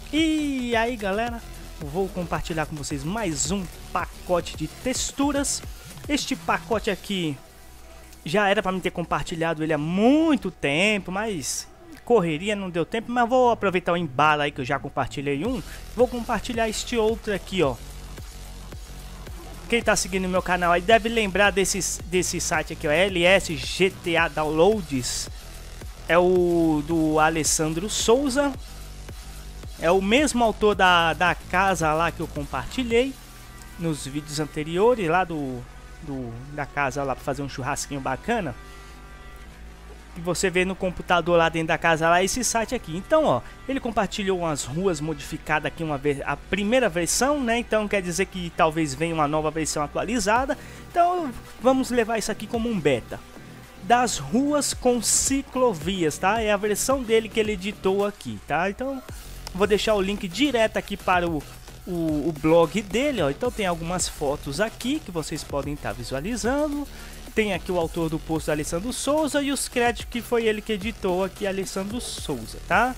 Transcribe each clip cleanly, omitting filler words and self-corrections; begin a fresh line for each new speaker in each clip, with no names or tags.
E aí galera, vou compartilhar com vocês mais um pacote de texturas. Este pacote aqui já era para mim ter compartilhado ele há muito tempo, mas correria, não deu tempo. Mas vou aproveitar o embalo aí que eu já compartilhei um. Vou compartilhar este outro aqui, ó. Quem tá seguindo meu canal aí deve lembrar desse site aqui, ó, LS GTA Downloads. É o do Alessandro Souza. É o mesmo autor da casa lá que eu compartilhei nos vídeos anteriores, lá da casa lá para fazer um churrasquinho bacana. E você vê no computador lá dentro da casa lá esse site aqui. Então, ó, ele compartilhou umas ruas modificadas aqui, a primeira versão, né? Então quer dizer que talvez venha uma nova versão atualizada. Então vamos levar isso aqui como um beta. Das ruas com ciclovias, tá? É a versão dele que ele editou aqui, tá? Então vou deixar o link direto aqui para o blog dele, ó. Então tem algumas fotos aqui que vocês podem estar visualizando. Tem aqui o autor do post, Alessandro Souza, e os créditos que foi ele que editou aqui, Alessandro Souza, tá?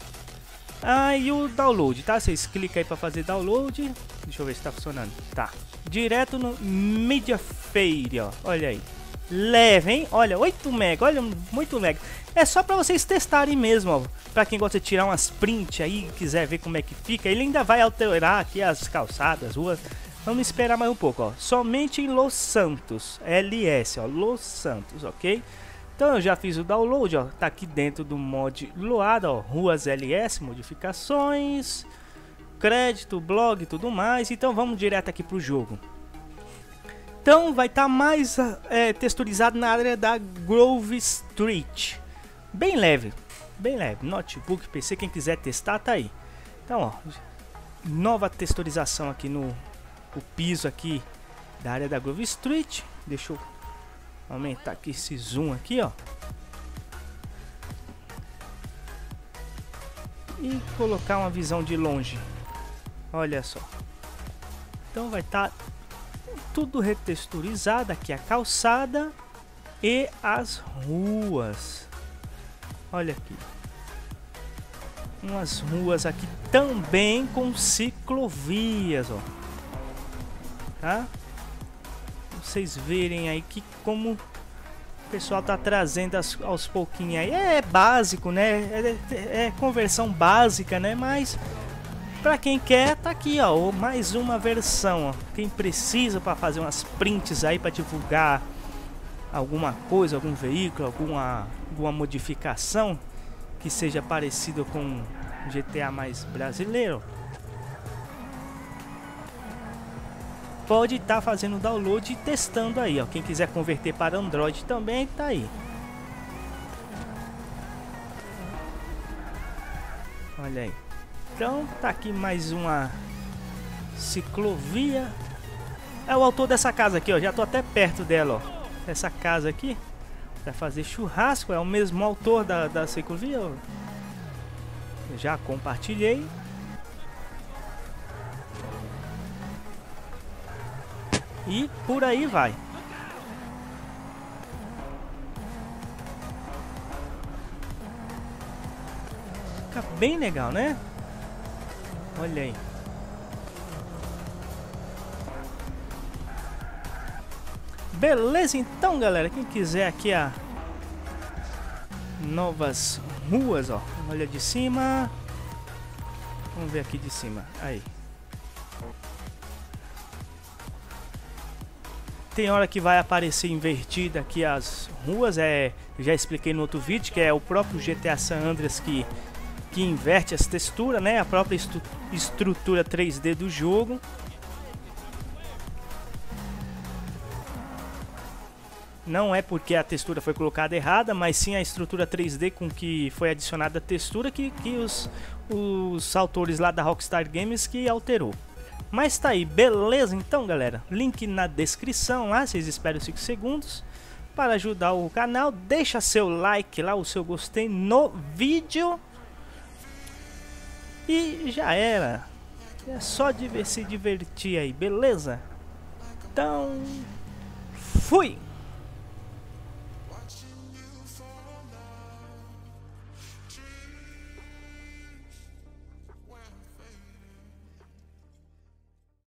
Ah, e o download, tá? Vocês clicam aí para fazer download. Deixa eu ver se tá funcionando. Tá. Direto no Media Fair, ó. Olha aí. Leve, hein? Olha, 8 MB, olha, muito mega. É só para vocês testarem mesmo, ó. Para quem gosta de tirar umas print aí, quiser ver como é que fica, ele ainda vai alterar aqui as calçadas, ruas. Vamos esperar mais um pouco, ó. Somente em Los Santos, LS, ó, Los Santos, ok? Então eu já fiz o download, ó. Tá aqui dentro do mod Loada, ó, ruas LS, modificações, crédito, blog, tudo mais. Então vamos direto aqui pro jogo. Então vai estar mais texturizado na área da Grove Street. Bem leve, notebook, PC, quem quiser testar tá aí. Então, ó, nova texturização aqui no piso aqui da área da Grove Street. Deixa eu aumentar aqui esse zoom aqui, ó. E colocar uma visão de longe. Olha só. Então vai estar tudo retexturizado aqui, a calçada e as ruas. Olha aqui, umas ruas aqui também com ciclovias, ó, tá? Vocês verem aí que como o pessoal tá trazendo aos pouquinhos aí. É básico, né? É conversão básica, né? Mas pra quem quer, tá aqui, ó, mais uma versão, ó. Quem precisa para fazer umas prints aí para divulgar alguma coisa, algum veículo, alguma modificação que seja parecido com GTA mais brasileiro, pode estar fazendo download e testando aí, ó. Quem quiser converter para Android também tá aí. Olha aí. Então tá aqui mais uma ciclovia. É o autor dessa casa aqui, ó. Já tô até perto dela, ó. Essa casa aqui para fazer churrasco. É o mesmo autor da ciclovia, ó. Já compartilhei. E por aí vai. Fica bem legal, né? Olha aí. Beleza, então galera, quem quiser aqui a novas ruas, ó, olha de cima. Vamos ver aqui de cima. Aí. Tem hora que vai aparecer invertida aqui as ruas, já expliquei no outro vídeo, que é o próprio GTA San Andreas que inverte as texturas, né? A própria estrutura 3D do jogo. Não é porque a textura foi colocada errada, mas sim a estrutura 3D com que foi adicionada a textura que os autores lá da Rockstar Games que alterou. Mas tá aí, beleza? Então galera, link na descrição lá, vocês esperam 5 segundos para ajudar o canal. Deixa seu like lá, o seu gostei no vídeo. E já era. É só se divertir aí, beleza? Então, fui!